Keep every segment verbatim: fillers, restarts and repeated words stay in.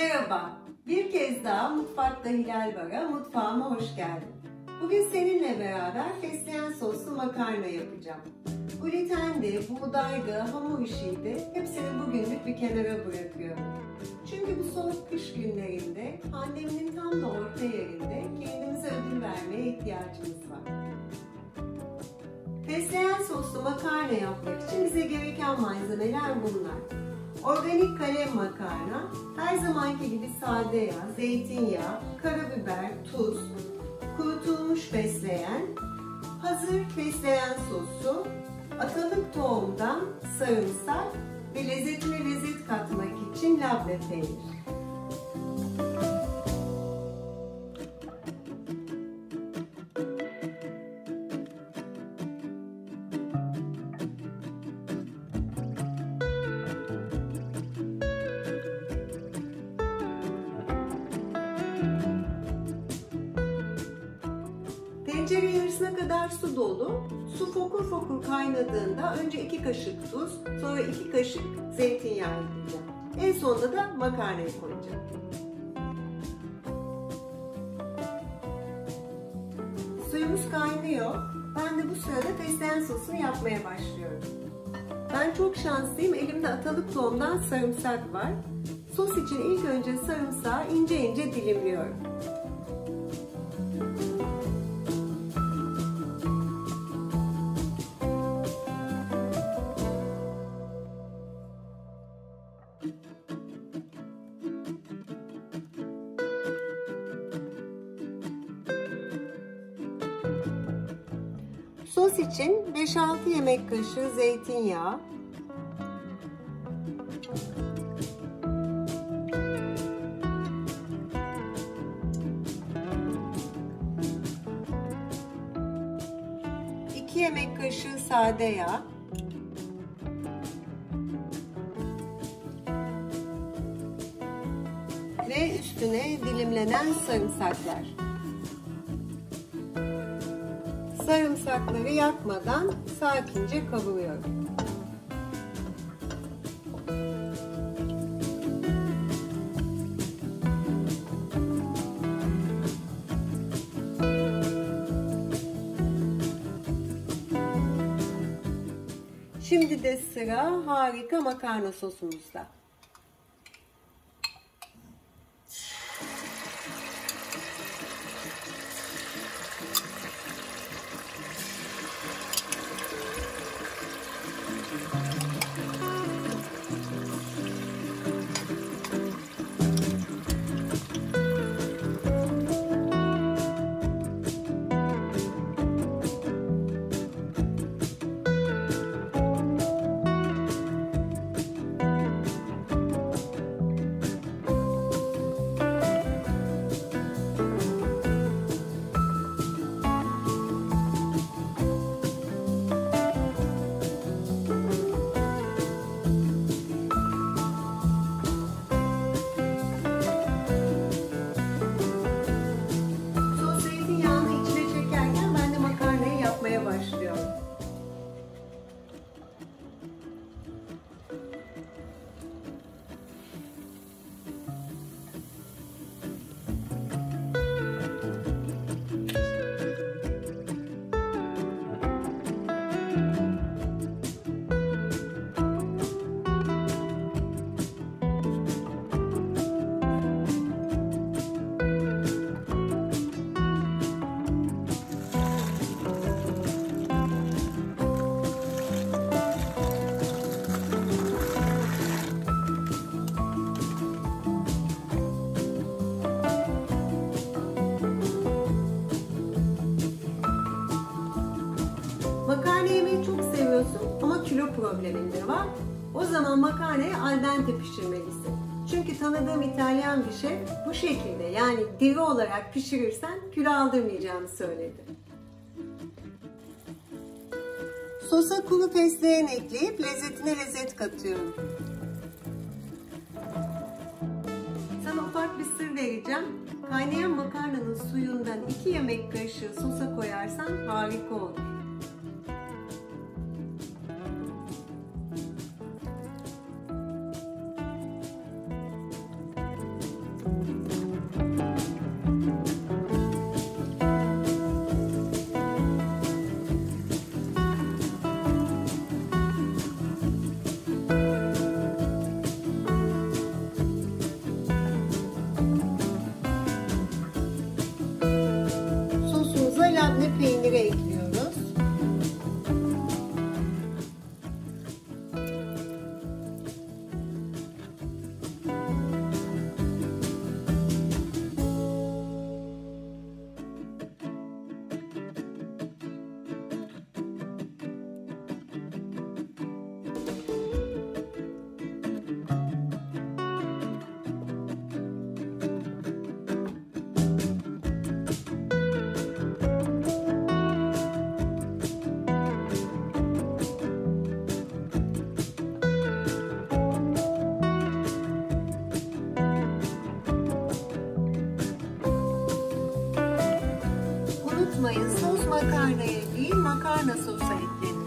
Merhaba, bir kez daha Mutfakta Hilal Var'a mutfağıma hoş geldin. Bugün seninle beraber fesleğen soslu makarna yapacağım. Glutendi, buğdaydı, hamur işiydi, hepsini bugünlük bir kenara bırakıyorum. Çünkü bu soğuk kış günlerinde, pandeminin tam da orta yerinde kendimize ödül vermeye ihtiyacımız var. Fesleğen soslu makarna yapmak için bize gereken malzemeler bunlar. Organik kalem makarna, her zamanki gibi sade yağ, zeytinyağı, karabiber, tuz, kurutulmuş fesleğen, hazır fesleğen sosu, atalık tohumdan sarımsak ve lezzetine lezzet katmak için labne peynir. Tencere yarısına kadar su dolu. Su fokur fokur kaynadığında önce iki kaşık tuz, sonra iki kaşık zeytinyağı ekleyeceğim. En sonunda da makarnayı koyacağım. Suyumuz kaynıyor. Ben de bu sırada fesleğen sosunu yapmaya başlıyorum. Ben çok şanslıyım. Elimde atalık tohumdan sarımsak var. Sos için ilk önce sarımsağı ince ince dilimliyorum. Sos için beş altı yemek kaşığı zeytinyağı, iki yemek kaşığı sade yağ, ve üstüne dilimlenen sarımsaklar. Sarımsakları yakmadan sakince kavuruyorum. Şimdi de sıra harika makarna sosumuzda. Başlıyorum. Makarna yemeyi çok seviyorsun ama kilo problemin de var. O zaman makarnayı al dente pişirmelisin. Çünkü tanıdığım İtalyan bir şef bu şekilde, yani diri olarak pişirirsen kilo aldırmayacağını söyledi. Sosa kuru fesleğen ekleyip lezzetine lezzet katıyorum. Sana ufak bir sır vereceğim. Kaynayan makarnanın suyundan iki yemek kaşığı sosa koyarsan harika olur. makarnaya değil makarna sosu eklenir.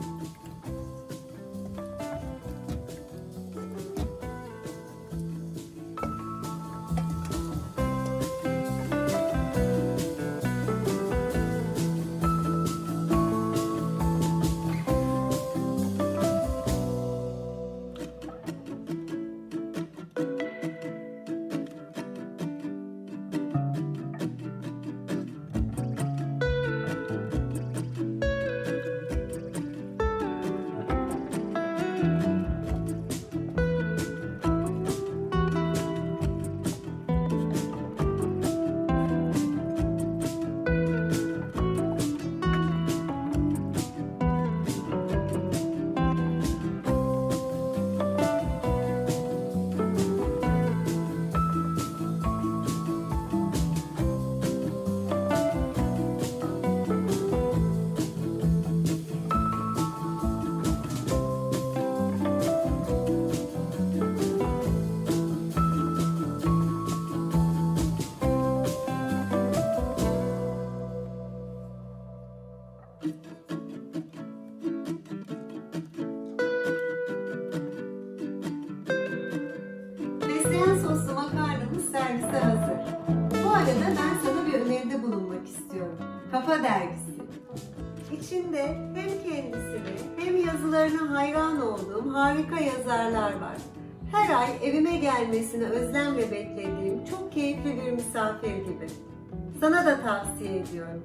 Fesleğen Soslu Makarnamız servise hazır. Bu arada ben sana bir öneride bulunmak istiyorum. Kafa Dergisi. İçinde hem kendisini hem yazılarına hayran olduğum harika yazarlar var. Her ay evime gelmesini özlemle beklediğim çok keyifli bir misafir gibi. Sana da tavsiye ediyorum.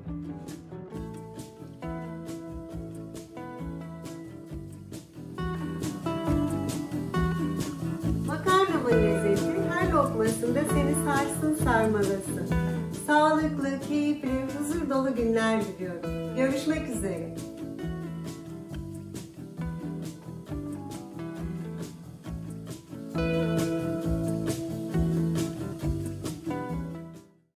Makarnamın lezzeti her lokmasında seni sarsın sarmalasın. Sağlıklı, keyifli, huzur dolu günler diliyorum. Görüşmek üzere.